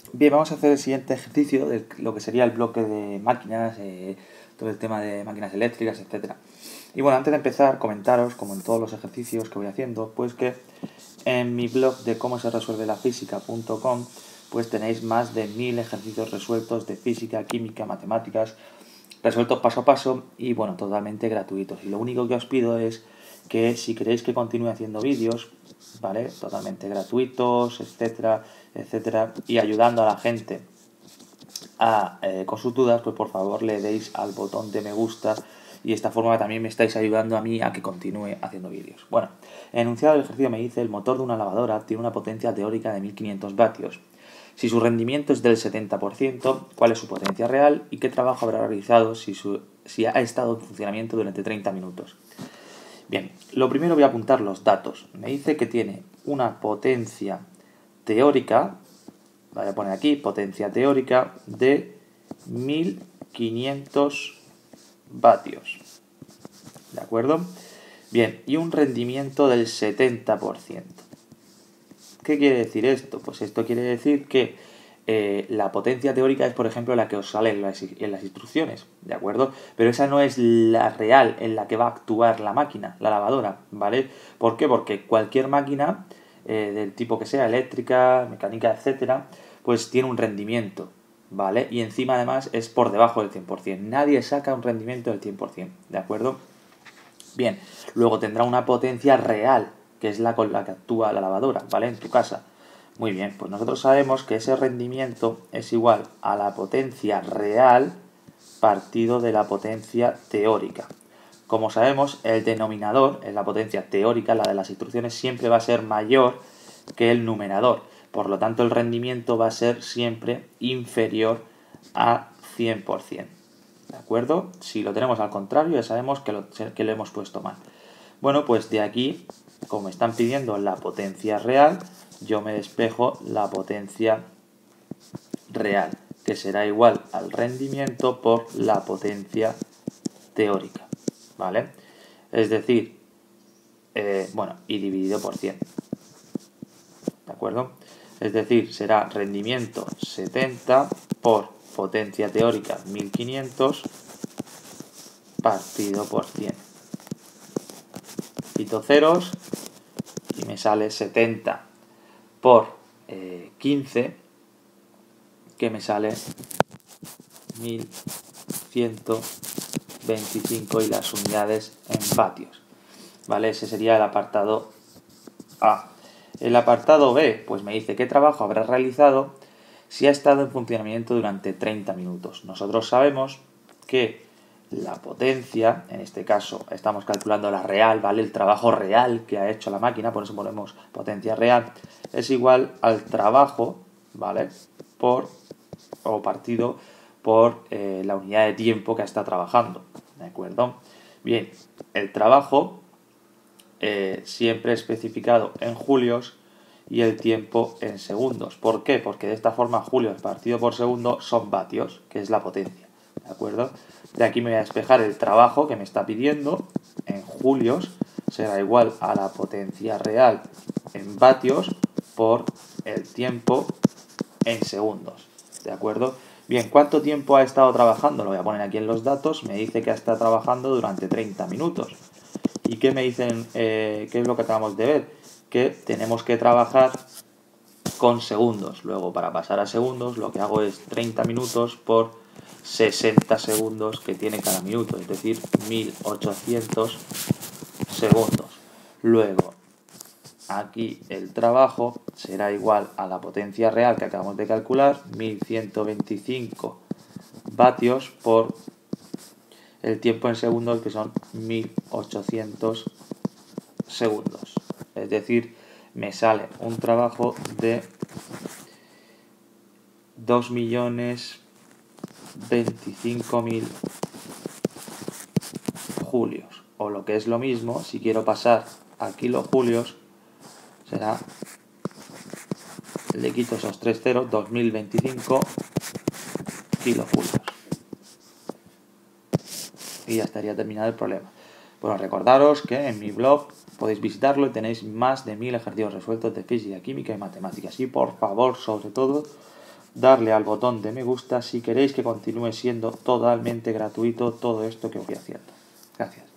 Bien, vamos a hacer el siguiente ejercicio de lo que sería el bloque de máquinas, todo el tema de máquinas eléctricas, etcétera. Y bueno, antes de empezar, comentaros, como en todos los ejercicios que voy haciendo, pues que en mi blog de cómo se resuelve la física.com pues tenéis más de 1000 ejercicios resueltos de física, química, matemáticas, resueltos paso a paso y bueno, totalmente gratuitos. Y lo único que os pido es que si queréis que continúe haciendo vídeos, ¿vale? Totalmente gratuitos, etcétera, etcétera, y ayudando a la gente con sus dudas, pues por favor le deis al botón de me gusta y de esta forma también me estáis ayudando a mí a que continúe haciendo vídeos. Bueno, el enunciado del ejercicio me dice: el motor de una lavadora tiene una potencia teórica de 1500 vatios. Si su rendimiento es del 70%, ¿cuál es su potencia real y qué trabajo habrá realizado si ha estado en funcionamiento durante 30 minutos? Bien, lo primero voy a apuntar los datos. Me dice que tiene una potencia teórica, voy a poner aquí, potencia teórica de 1500 vatios. ¿De acuerdo? Bien, y un rendimiento del 70%. ¿Qué quiere decir esto? Pues esto quiere decir que la potencia teórica es, por ejemplo, la que os sale en las instrucciones, ¿de acuerdo? Pero esa no es la real en la que va a actuar la máquina, la lavadora, ¿vale? ¿Por qué? Porque cualquier máquina, del tipo que sea, eléctrica, mecánica, etcétera, pues tiene un rendimiento, ¿vale? Y encima además es por debajo del 100%. Nadie saca un rendimiento del 100%, ¿de acuerdo? Bien, luego tendrá una potencia real, que es la con la que actúa la lavadora, ¿vale? En tu casa. Muy bien, pues nosotros sabemos que ese rendimiento es igual a la potencia real partido de la potencia teórica. Como sabemos, el denominador, en la potencia teórica, la de las instrucciones, siempre va a ser mayor que el numerador. Por lo tanto, el rendimiento va a ser siempre inferior a 100%. ¿De acuerdo? Si lo tenemos al contrario, ya sabemos que lo hemos puesto mal. Bueno, pues de aquí, como me están pidiendo la potencia real, yo me despejo la potencia real, que será igual al rendimiento por la potencia teórica, ¿vale? Es decir, bueno, y dividido por 100, ¿de acuerdo? Es decir, será rendimiento 70 por potencia teórica 1500 partido por 100. Quito ceros y me sale 70 por 15, que me sale 1125 y las unidades en vatios. ¿Vale? Ese sería el apartado A. El apartado B, pues me dice qué trabajo habrá realizado si ha estado en funcionamiento durante 30 minutos. Nosotros sabemos que la potencia, en este caso estamos calculando la real, ¿vale? El trabajo real que ha hecho la máquina, por eso ponemos potencia real, es igual al trabajo, ¿vale? Partido por la unidad de tiempo que está trabajando, ¿de acuerdo? Bien, el trabajo siempre especificado en julios y el tiempo en segundos. ¿Por qué? Porque de esta forma julios partido por segundo son vatios, que es la potencia, ¿de acuerdo? De aquí me voy a despejar el trabajo que me está pidiendo en julios, será igual a la potencia real en vatios por el tiempo en segundos, ¿de acuerdo? Bien, ¿cuánto tiempo ha estado trabajando? Lo voy a poner aquí en los datos. Me dice que ha estado trabajando durante 30 minutos. ¿Y qué me dicen? ¿Qué es lo que acabamos de ver? Que tenemos que trabajar con segundos. Luego, para pasar a segundos, lo que hago es 30 minutos por 60 segundos que tiene cada minuto, es decir, 1800 segundos. Luego, aquí el trabajo será igual a la potencia real que acabamos de calcular, 1125 vatios por el tiempo en segundos, que son 1800 segundos. Es decir, me sale un trabajo de 2.025.000 julios. O lo que es lo mismo, si quiero pasar a kilojulios, será, le quito esos 3 ceros, 2025 kilojulios. Y ya estaría terminado el problema. Bueno, recordaros que en mi blog podéis visitarlo y tenéis más de 1000 ejercicios resueltos de física, química y matemáticas. Y por favor, sobre todo, darle al botón de me gusta si queréis que continúe siendo totalmente gratuito todo esto que voy haciendo. Gracias.